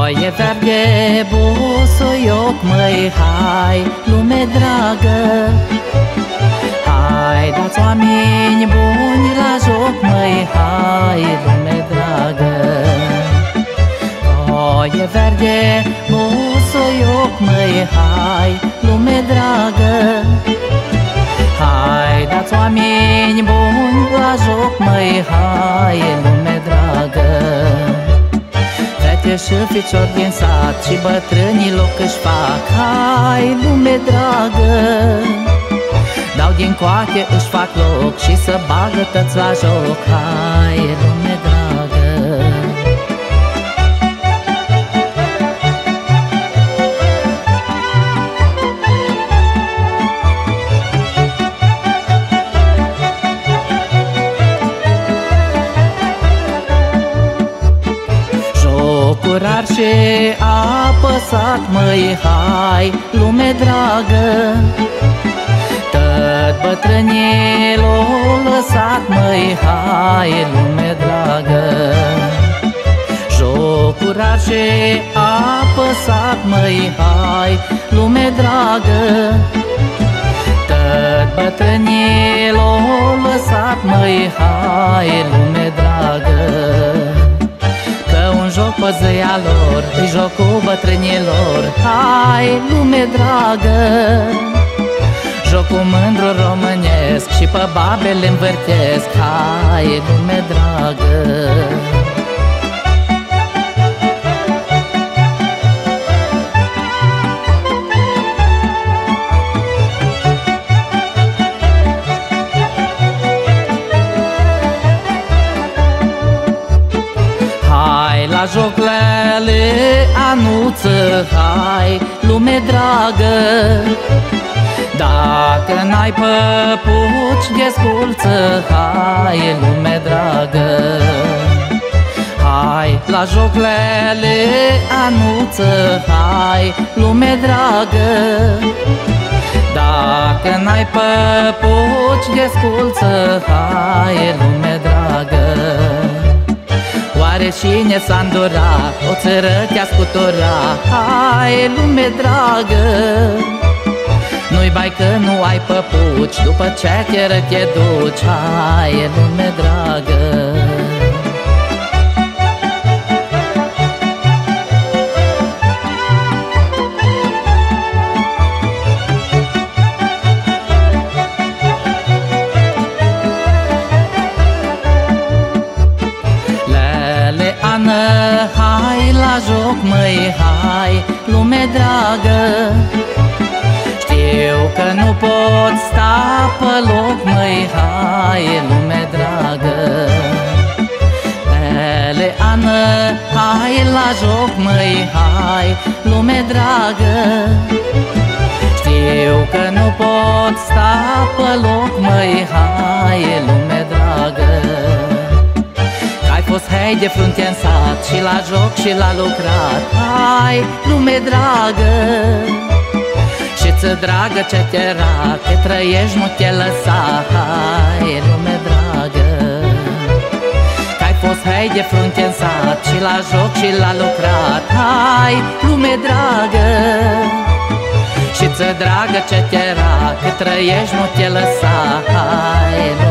Foaie verde, busuioc, măi, hai, lume dragă. Hai, dați oameni buni la joc, măi, hai, lume dragă. Foaie verde, busuioc, măi, hai, lume dragă. Hai, dați oameni buni la joc, măi, hai, lume dragă. Fete și ficiori din sat și bătrânii loc își fac, hai, lume dragă. Dau din coate, își fac loc și să bagă tăți la joc, hai, lume dragă. Curar și apăsat, măi, hai, lume dragă. Tot bătrânii l-au lăsat, măi, hai, lume dragă. Jocurar și apăsat, măi, hai, lume dragă. Tot bătrânii l-au lăsat, măi, hai, lume dragă. Un joc pe zăia lor, îi jocul bătrânilor, hai, lume dragă. Jocul mândru românesc și pe babele învârtesc, hai, lume dragă. La joclele anuță, hai, lume dragă. Dacă n-ai păpuci de sculță, hai, lume dragă. Hai, la joclele anuță, hai, lume dragă. Dacă n-ai păpuci de sculță, hai, lume dragă. Oare cine s-a îndurat, o țără te-a scuturat, hai, lume dragă. Nu-i bai că nu ai păpuci, după ce te duci, hai, lume dragă. Hai la joc, măi, hai, lume dragă. Știu că nu pot sta pe loc, măi, hai, lume dragă. Eleană, hai la joc, măi, hai, lume dragă. Știu că nu pot sta pe loc, măi, hai, lume dragă. Fost hei de frunte în sat și la joc și la lucrat, hai, lume dragă. Și-ți dragă ce te rag, te trăiești, nu te lăsa, hai, lume dragă. Că-ai fost hei de frunte în sat și la joc și la lucrat, hai, lume dragă. Și-ți dragă ce te rag, te trăiești, nu te lăsa, hai,